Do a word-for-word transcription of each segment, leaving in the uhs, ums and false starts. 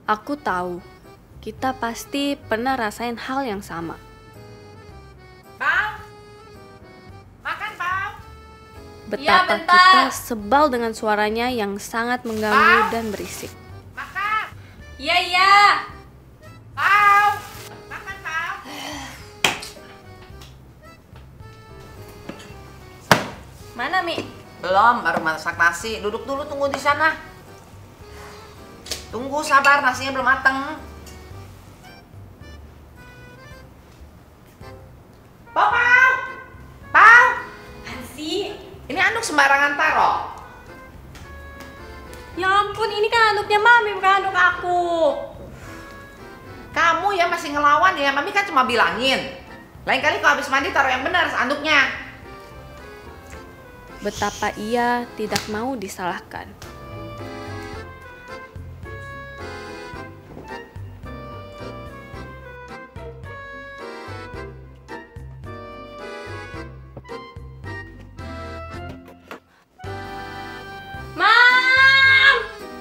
Aku tahu, kita pasti pernah rasain hal yang sama. Pau? Makan, Pau? Betapa Ya, kita sebal dengan suaranya yang sangat mengganggu Pau? dan berisik. Makan! Iya, iya. Pau! Makan, Pau! Mana, Mi? Belum, baru masak nasi. Duduk dulu, tunggu di sana. Tunggu, sabar, nasinya belum mateng. Pau, Pau! Pau! Ansi. Ini anduk sembarangan taruh. Ya ampun, ini kan anduknya Mami, bukan anduk aku. Kamu ya masih ngelawan ya, Mami kan cuma bilangin. Lain kali kalau habis mandi taruh yang benar anduknya. Betapa ia tidak mau disalahkan. Mam!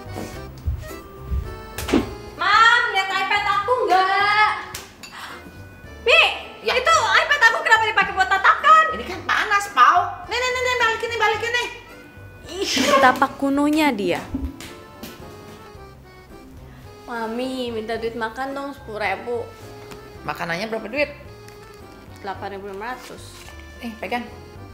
Mam, lihat iPad aku nggak? Mi, Ya. itu iPad aku kenapa dipakai buat tatakan? Ini kan panas, Pau. Nih, nih, nih, nih, balikin nih, balikin nih. Betapa kunonya dia. Mami, minta duit makan dong sepuluh ribu. Makanannya berapa duit? delapan ribu lima ratus. Eh, pegang.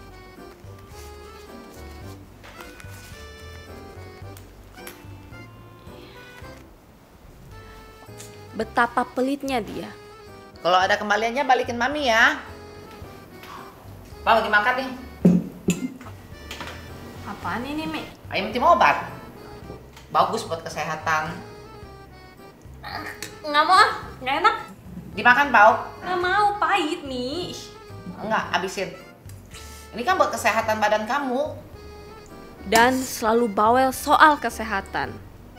Betapa pelitnya dia. Kalau ada kembaliannya balikin Mami ya. Pau, dimakan nih. Apaan ini, Mi? Ayam tim obat. Bagus buat kesehatan. Nggak mau ah, nggak enak. Dimakan, Pau. Nggak mau, pahit, Mi. Enggak, habisin. Ini kan buat kesehatan badan kamu. Dan selalu bawel soal kesehatan.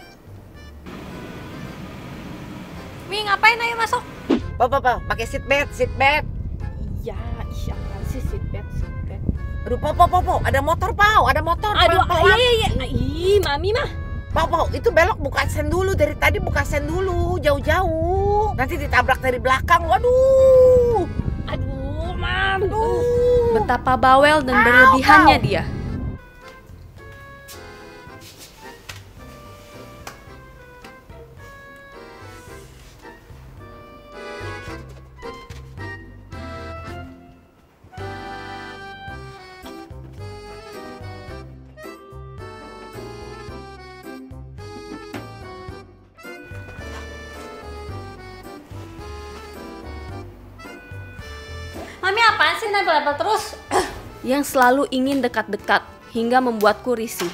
Mi, ngapain? Ayo masuk. Pau, Pau, Pau, pakai seat belt, seat belt. Iya, iya, apaan sih seatbelt, seatbelt. Aduh, Pau, Pau, Pau, Pau, ada motor, Pau, ada motor. Aduh, pelan-pelan. iya, iya, iya. Ih, Mami mah. Pau, Pau, itu belok buka sen dulu. Dari tadi buka sen dulu, jauh-jauh. Nanti ditabrak dari belakang, waduh. Aduh, Mam. Aduh. Betapa bawel dan Au, berlebihannya au. dia. Mami, apaan sih nempel-nempel terus? Yang selalu ingin dekat-dekat hingga membuatku risih.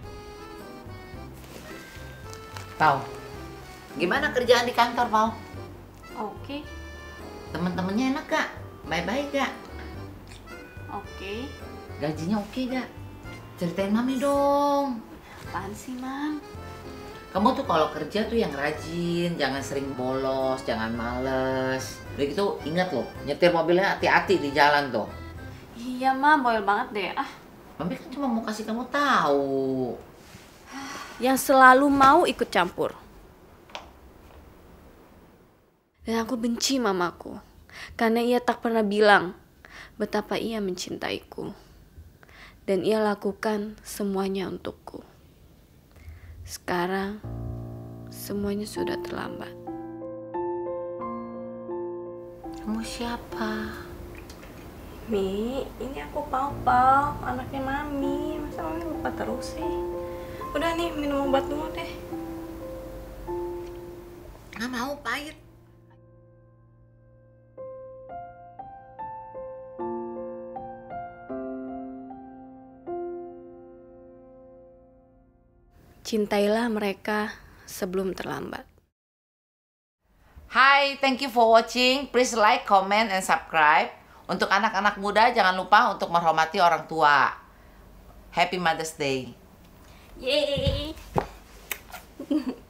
Pau, gimana kerjaan di kantor, Pau? Oke, Temen-temennya enak gak? Baik-baik gak? oke. Gajinya oke gak? Ceritain Mami dong. Apaan sih, Mam? Kamu tuh kalau kerja tuh yang rajin, jangan sering bolos, jangan males. Udah gitu ingat loh, nyetir mobilnya hati-hati di jalan tuh. Iya, Mam, bawel banget deh. Ah, Mami kan cuma mau kasih kamu tahu. yang selalu mau ikut campur. Dan aku benci mamaku, karena ia tak pernah bilang betapa ia mencintaiku. Dan ia lakukan semuanya untukku. Sekarang, semuanya sudah terlambat. Kamu siapa? Mi, ini aku Pau-Pau, anaknya Mami. Masa Mami lupa terus sih? Udah nih, minum obat dulu deh. Nggak mau, pahit. Cintailah mereka sebelum terlambat. Hai, thank you for watching. Please like, comment, and subscribe. Untuk anak-anak muda, jangan lupa untuk menghormati orang tua. Happy Mother's Day. Yeay!